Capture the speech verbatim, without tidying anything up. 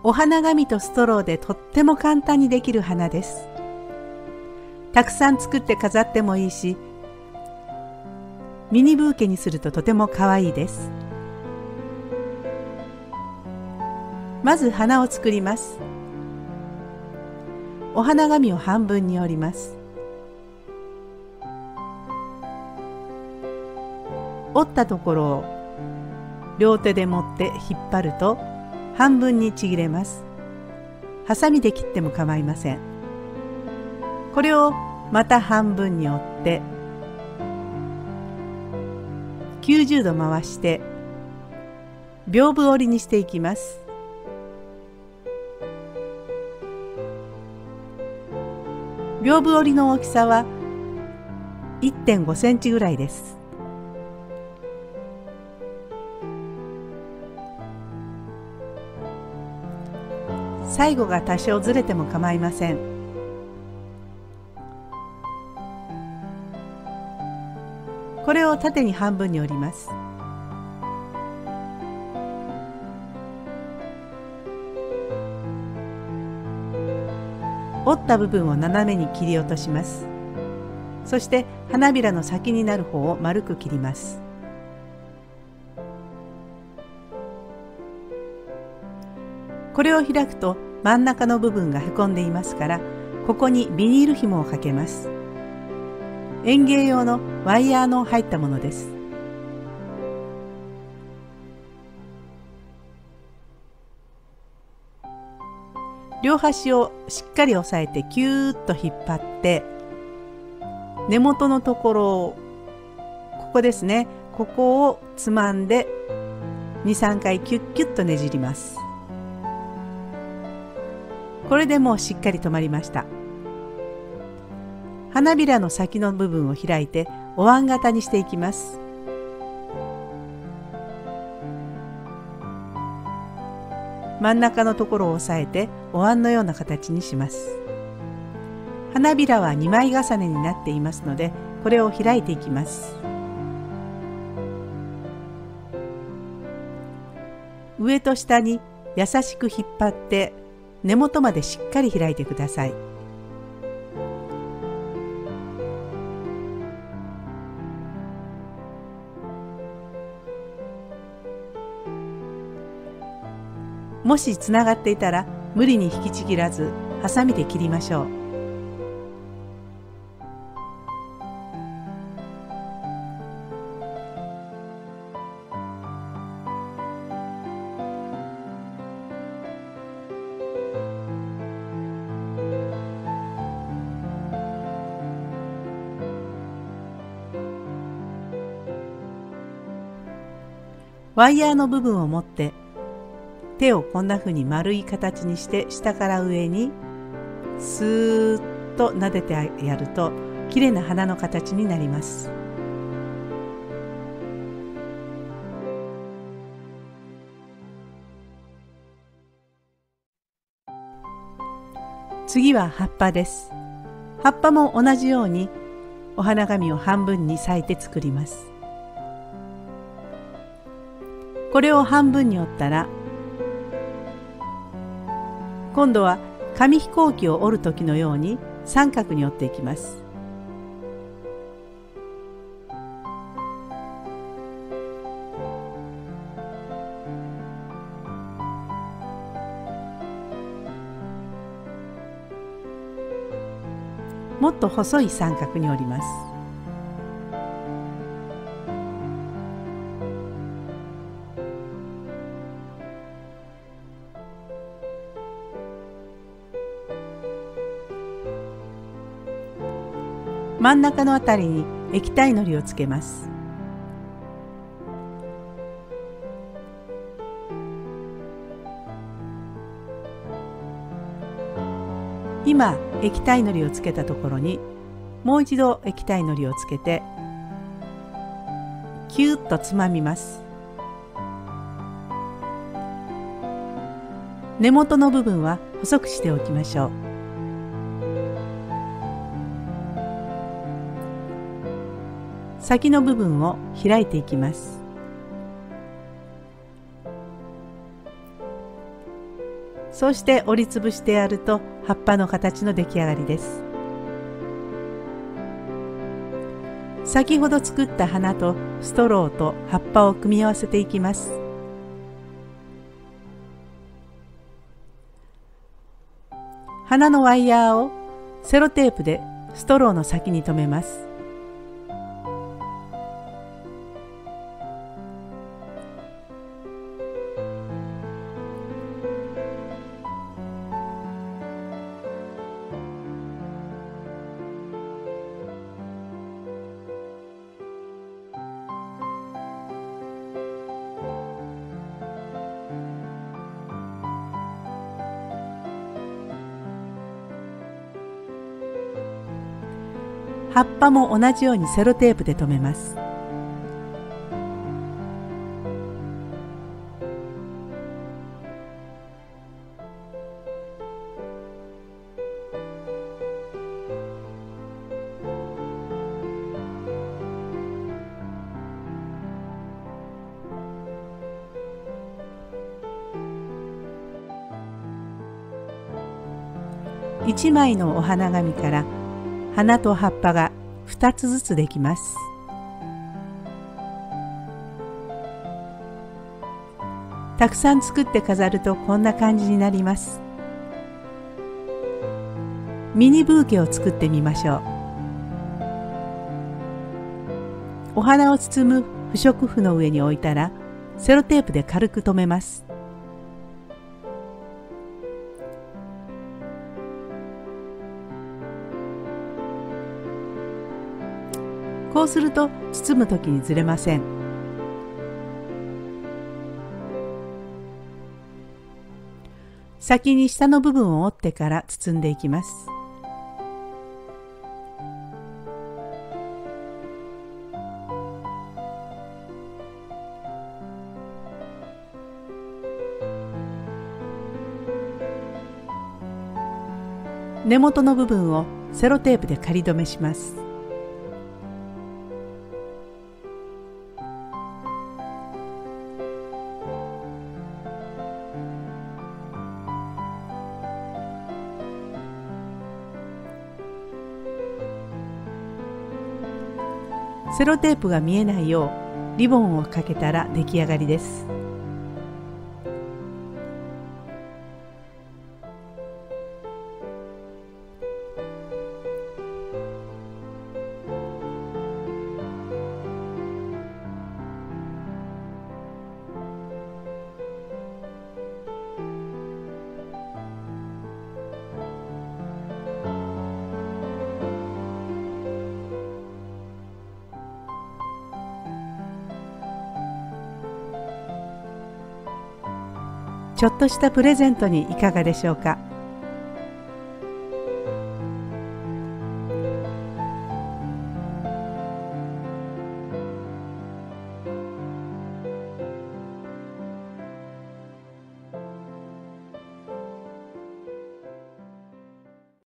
お花紙とストローでとっても簡単にできる花です。たくさん作って飾ってもいいし、ミニブーケにするととても可愛いです。まず花を作ります。お花紙を半分に折ります。折ったところを両手で持って引っ張ると半分にちぎれます。ハサミで切っても構いません。これをまた半分に折ってきゅうじゅうど回して屏風折りにしていきます。屏風折りの大きさは いってんごセンチぐらいです。最後が多少ずれても構いません。これを縦に半分に折ります。折った部分を斜めに切り落とします。そして花びらの先になる方を丸く切ります。これを開くと真ん中の部分がへこんでいますから、ここにビニール紐をかけます。園芸用のワイヤーの入ったものです。両端をしっかり押さえてキューッと引っ張って、根元のところをここですね、ここをつまんで にさんかいキュッキュッとねじります。これでもうしっかり止まりました。花びらの先の部分を開いてお椀型にしていきます。真ん中のところを押さえてお椀のような形にします。花びらはにまい重ねになっていますので、これを開いていきます。上と下に優しく引っ張って根元までしっかり開いてください。もしつながっていたら無理に引きちぎらず、ハサミで切りましょう。ワイヤーの部分を持って手をこんな風に丸い形にして下から上にスーッと撫でてやるときれいな花の形になります。次は葉っぱです。葉っぱも同じようにお花紙を半分に裂いて作ります。これを半分に折ったら、今度は紙飛行機を折る時のように三角に折っていきます。もっと細い三角に折ります。真ん中のあたりに液体のりをつけます。今液体のりをつけたところにもう一度液体のりをつけてキューッとつまみます。根元の部分は細くしておきましょう。先の部分を開いていきます。 そうして折りつぶしてやると葉っぱの形の出来上がりです。先ほど作った花とストローと葉っぱを組み合わせていきます。花のワイヤーをセロテープでストローの先に留めます。葉っぱも同じようにセロテープで留めます。いちまいのお花紙から花と葉っぱがふたつずつできます。たくさん作って飾るとこんな感じになります。ミニブーケを作ってみましょう。お花を包む不織布の上に置いたらセロテープで軽く留めます。こうすると包むときにずれません。先に下の部分を折ってから包んでいきます。根元の部分をセロテープで仮止めします。セロテープが見えないようリボンをかけたら出来上がりです。ちょっとしたプレゼントにいかがでしょうか。